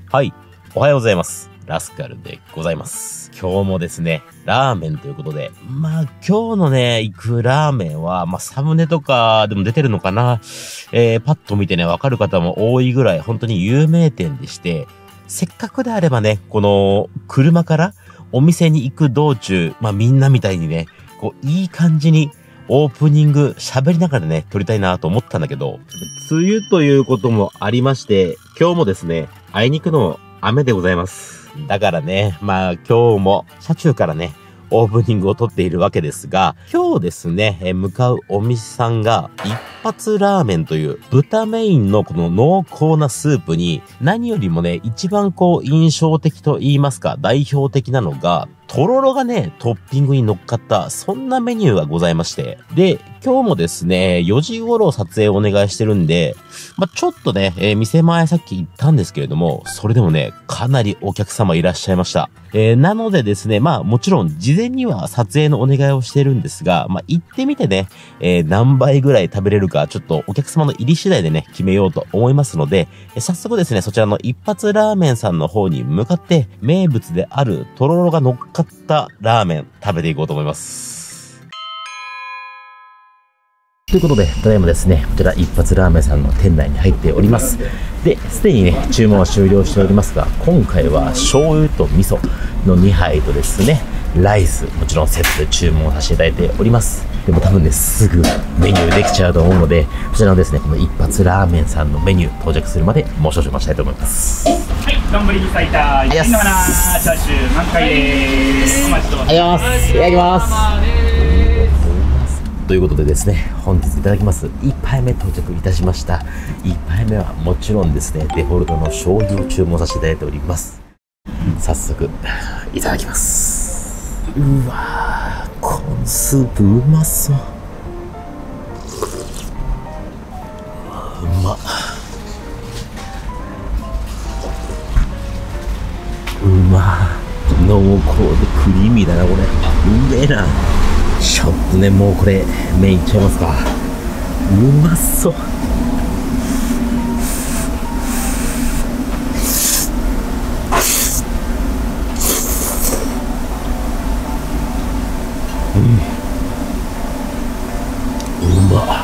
はい。おはようございます。ラスカルでございます。今日もですね、ラーメンということで、今日のね、行くラーメンは、サムネとかでも出てるのかな。パッと見てね、わかる方も多いぐらい、本当に有名店でして、せっかくであればね、この、車からお店に行く道中、みんなみたいにね、いい感じに、オープニング喋りながらね、撮りたいなと思ったんだけど、梅雨ということもありまして、今日もですね、あいにくの雨でございます。だからね、今日も車中からね、オープニングを撮っているわけですが、今日ですね、向かうお店さんが、一発ラーメンという豚メインのこの濃厚なスープに、何よりもね、一番印象的と言いますか、代表的なのが、とろろがね、トッピングに乗っかった、そんなメニューがございまして。で、今日もですね、4時頃撮影をお願いしてるんで、ちょっとね、店前さっき行ったんですけれども、それでもね、かなりお客様いらっしゃいました。なのでですね、もちろん事前には撮影のお願いをしてるんですが、行ってみてね、何倍ぐらい食べれるか、ちょっとお客様の入り次第でね、決めようと思いますので、早速ですね、そちらの一発ラーメンさんの方に向かって、名物であるとろろが乗っかったラーメン食べていこうと思います。ということで、ただいまですね、こちら一発ラーメンさんの店内に入っております。で、すでにね、注文は終了しておりますが、今回は醤油と味噌の2杯とですね、ライス、もちろんセットで注文させていただいております。でも多分ね、すぐメニューできちゃうと思うので、こちらのですね、この一発ラーメンさんのメニュー到着するまでもう少々待ちたいと思います。 はい、丼に最多、一品の花、チャーシュー満開です。お待ちどうぞ。 ありがとうございます。いただきます。ということでですね、本日いただきます1杯目到着いたしました。1杯目はもちろんですね、デフォルトの醤油を注文させていただいております。早速いただきます。うわー、このスープうまそう。うまっ。うまっ。濃厚でクリーミーだなこれ。うめえな。ちょっとね、もうこれ麺いっちゃいますか。うまそう。うまっ。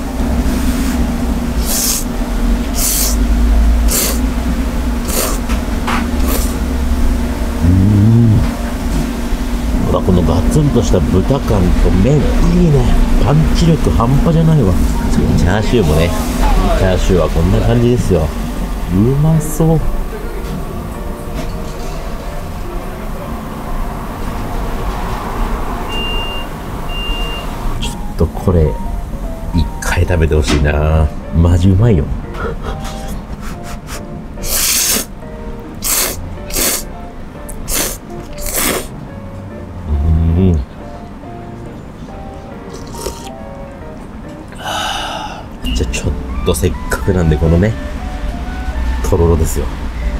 このガツンとした豚感と麺いいね。パンチ力半端じゃないわ。チャーシューもね、チャーシューはこんな感じですよ。うまそう。ちょっとこれ一回食べてほしいな。マジうまいよ。じゃあちょっとせっかくなんでこのね、とろろですよ。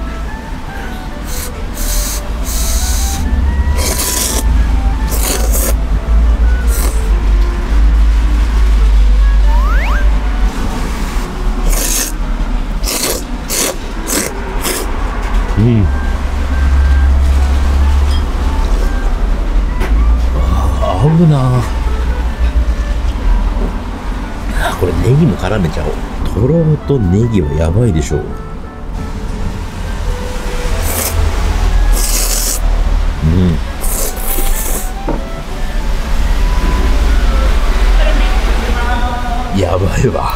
合うな。これネギも絡めちゃおう。とろろとネギはやばいでしょう。やばいわ。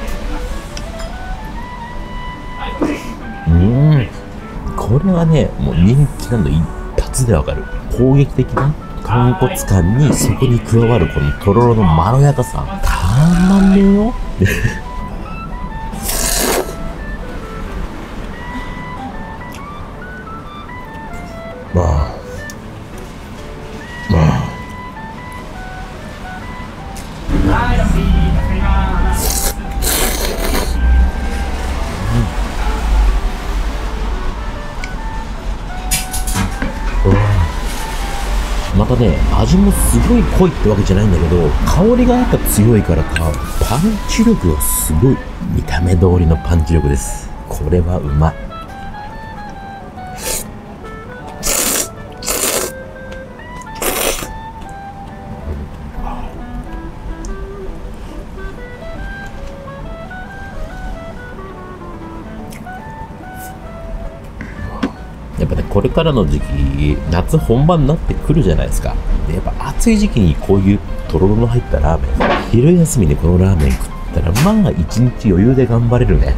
これはね、もう人気なの一発でわかる。攻撃的な豚骨感にそこに加わるこのとろろのまろやかさ、たまんねえよ。またね、味もすごい濃いってわけじゃないんだけど、香りがやっぱ強いからか、パンチ力がすごい。見た目通りのパンチ力です。これはうまい。 っぱね、これからの時期、夏本番になってくるじゃないですか。で、やっぱ暑い時期にこういうとろろの入ったラーメン、昼休みにこのラーメン食ったら、まあ一日余裕で頑張れるね。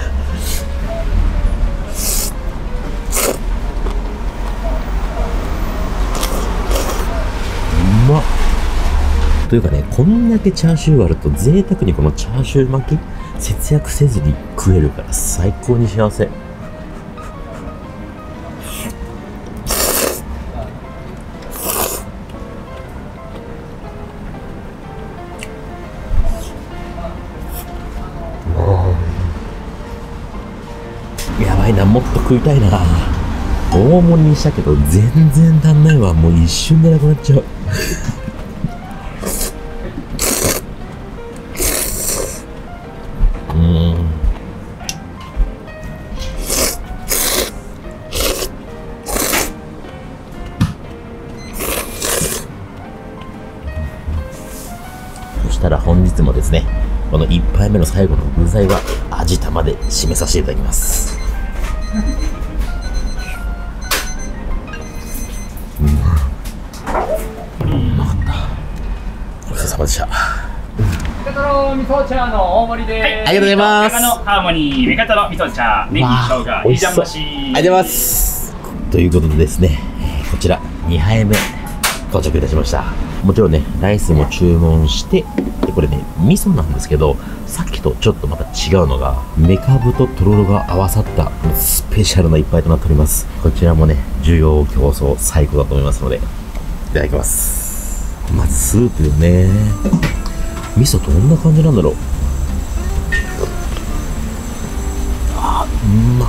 うまっ。というかね、こんだけチャーシューあると贅沢にこのチャーシュー巻き節約せずに食えるから最高に幸せ。やばいな、もっと食いたいな。大盛りにしたけど全然足んないわ。もう一瞬でなくなっちゃう。そしたら本日もですね、この1杯目の最後の具材は味玉で締めさせていただきます。うまかった。ごちそうさまでした。 メカトロ味噌茶の大盛りでーす。はい、 ありがとうございます。 メカのハーモニー、メカトロ味噌茶、ネギ、生姜、いいじゃん虫。 ありがとうございます。ということでですね、こちら2杯目到着いたしました。もちろんね、ライスも注文して、でこれね、味噌なんですけど、さっきとちょっとまた違うのが、メカブととろろが合わさったスペシャルな一杯となっております。こちらもね、需要競争最高だと思いますので、いただきます。まずスープよね。味噌どんな感じなんだろう。あ、うまっ。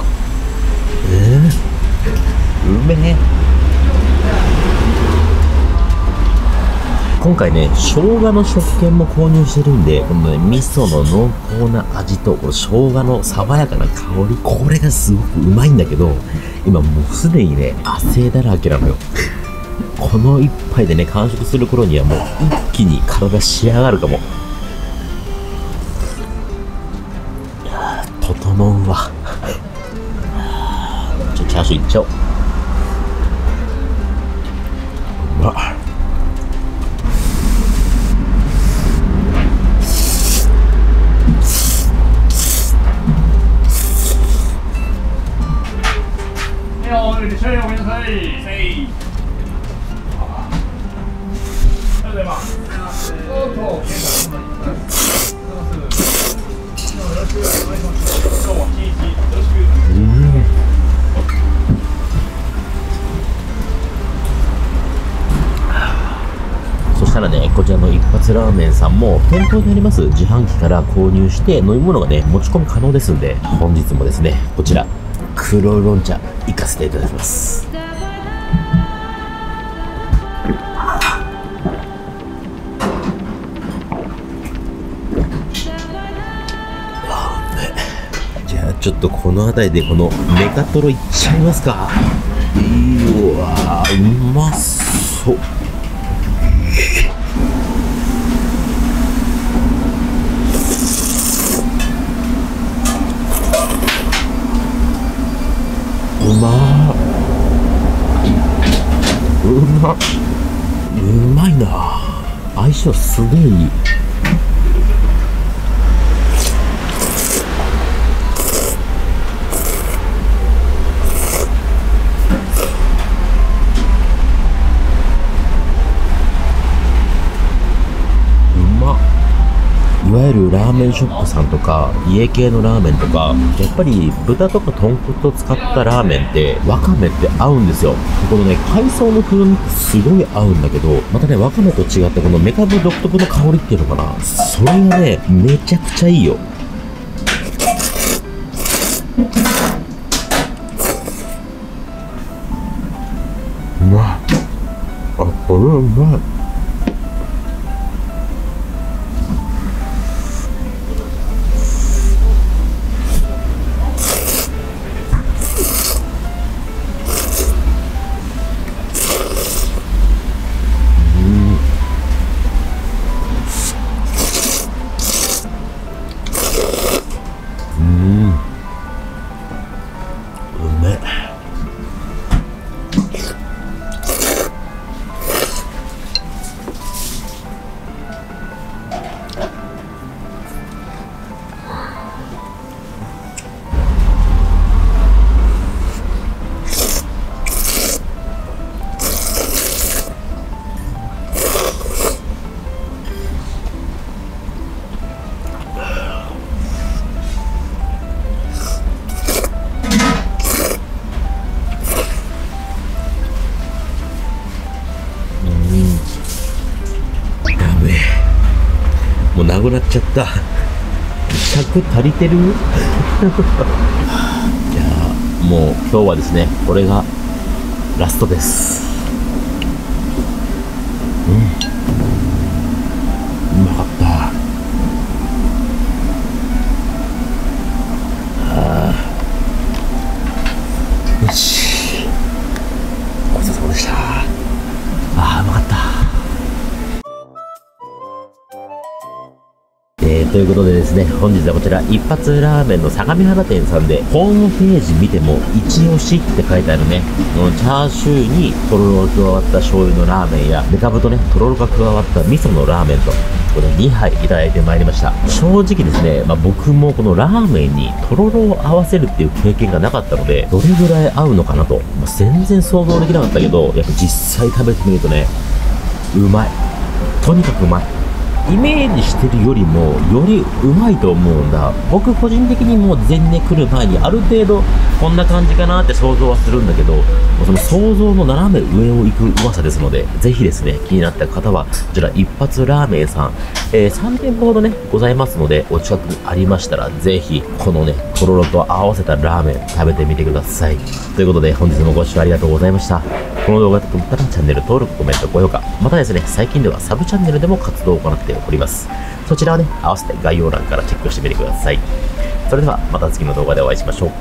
うめえ。今回ね、生姜の食券も購入してるんで、このね、味噌の濃厚な味と、この生姜の爽やかな香り、これがすごくうまいんだけど、今もうすでにね、汗だらけなのよ。この一杯でね、完食する頃にはもう一気に体仕上がるかも。整うわ。チャーシューいっちゃおう。うまっ。 いらっしゃい、ごめんなさい。ありがとうございます。 そしたらね、こちらの一発ラーメンさんも店頭にあります自販機から購入して飲み物がね、持ち込み可能ですんで、本日もですね、こちら黒ロン茶行かせていただきます。じゃあちょっとこの辺りでこのメカトロいっちゃいますか。うわー、うまそう。うまいな。相性すげえいい。いわゆるラーメンショップさんとか家系のラーメンとか、やっぱり豚とか豚骨を使ったラーメンってわかめって合うんですよ。このね、海藻の風味ってすごい合うんだけど、またね、わかめと違ってこのメカブ独特の香りっていうのかな、それがね、めちゃくちゃいいよ。うまっ。あ、これうまい。 くなっちゃった。尺足りてる？いやもう今日はですね、これがラストです。うまかった。よし。ごちそうさまでした。うまかった。ということでですね、本日はこちら一発ラーメンの相模原店さんでホームページ見ても一押しって書いてあるね、このチャーシューにとろろが加わった醤油のラーメンやメカブとねとろろが加わった味噌のラーメンとこれ2杯いただいてまいりました。正直ですね、僕もこのラーメンにとろろを合わせるっていう経験がなかったのでどれぐらい合うのかなと、全然想像できなかったけど、やっぱ実際食べてみるとね、うまい。とにかくうまい。イメージしてるよりもよりうまいと思うんだ。僕個人的にもう前年来る前にある程度こんな感じかなって想像はするんだけど、その想像の斜め上を行く噂ですので、ぜひですね、気になった方はこちら一発ラーメンさん、3店舗ほどねございますので、お近くにありましたらぜひこのねとろろと合わせたラーメン食べてみてください。ということで本日もご視聴ありがとうございました。この動画が良かったらチャンネル登録、コメント、高評価、またですね、最近ではサブチャンネルでも活動を行っております。そちらはね、合わせて概要欄からチェックしてみてください。それではまた次の動画でお会いしましょう。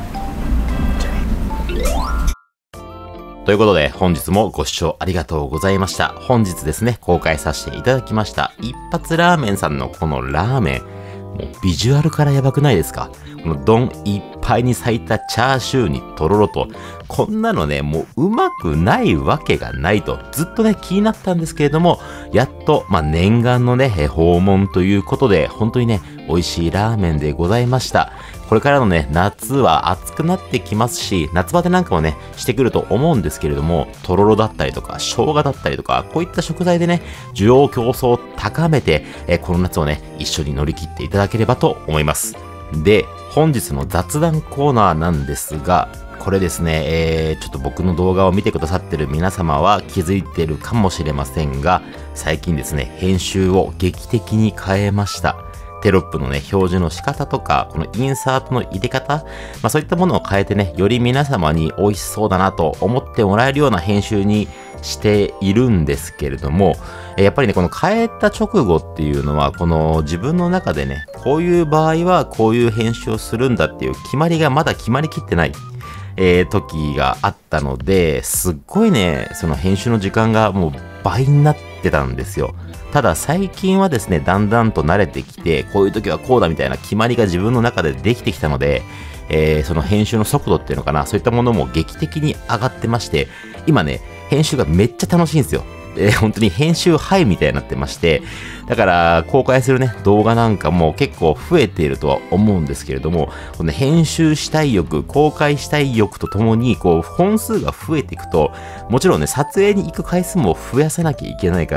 ということで本日もご視聴ありがとうございました。本日ですね、公開させていただきました一発ラーメンさんのこのラーメン、もうビジュアルからやばくないですか？この丼いっぱいに咲いたチャーシューにとろろと、こんなのね、もううまくないわけがないと、ずっとね、気になったんですけれども、やっと、念願のね、訪問ということで、本当にね、美味しいラーメンでございました。これからのね、夏は暑くなってきますし、夏バテなんかもね、してくると思うんですけれども、とろろだったりとか、生姜だったりとか、こういった食材でね、需要競争を高めて、この夏をね、一緒に乗り切っていただければと思います。で、本日の雑談コーナーなんですが、これですね、ちょっと僕の動画を見てくださってる皆様は気づいてるかもしれませんが、最近ですね、編集を劇的に変えました。テロップのね、表示の仕方とか、このインサートの入れ方、そういったものを変えてね、より皆様に美味しそうだなと思ってもらえるような編集にしているんですけれども、やっぱりね、この変えた直後っていうのは、この自分の中でね、こういう場合はこういう編集をするんだっていう決まりがまだ決まりきってない、時があったので、すっごいね、その編集の時間がもう倍になってたんですよ。ただ最近はですね、だんだんと慣れてきて、こういう時はこうだみたいな決まりが自分の中でできてきたので、その編集の速度っていうのかな、そういったものも劇的に上がってまして、今ね、編集がめっちゃ楽しいんですよ。本当に編集ハイみたいになってまして、だから公開するね、動画なんかも結構増えているとは思うんですけれども、この編集したい欲、公開したい欲とともに、本数が増えていくと、もちろんね、撮影に行く回数も増やさなきゃいけないから、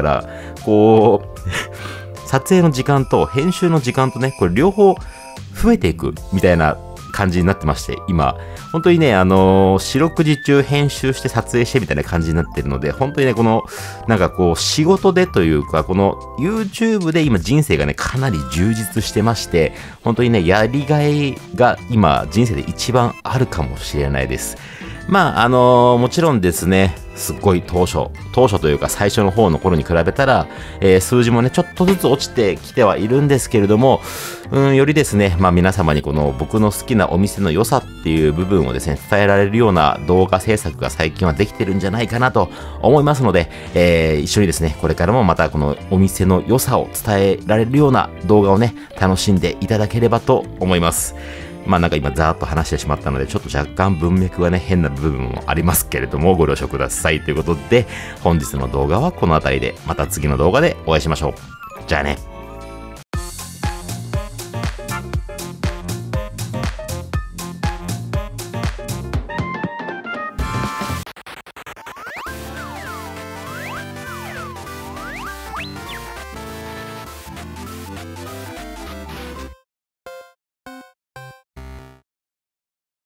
撮影の時間と編集の時間とね、これ両方増えていくみたいな感じになってまして、今、本当にね、四六時中編集して撮影してみたいな感じになってるので、本当にね、仕事でというか、この YouTube で今人生がね、かなり充実してまして、本当にね、やりがいが今人生で一番あるかもしれないです。もちろんですね、すっごい当初というか最初の方の頃に比べたら、数字もね、ちょっとずつ落ちてきてはいるんですけれども、よりですね、皆様にこの僕の好きなお店の良さっていう部分をですね、伝えられるような動画制作が最近はできてるんじゃないかなと思いますので、一緒にですね、これからもまたこのお店の良さを伝えられるような動画をね、楽しんでいただければと思います。今ざーっと話してしまったので、ちょっと若干文脈がね、変な部分もありますけれども、ご了承くださいということで、本日の動画はこの辺りで、また次の動画でお会いしましょう。じゃあね。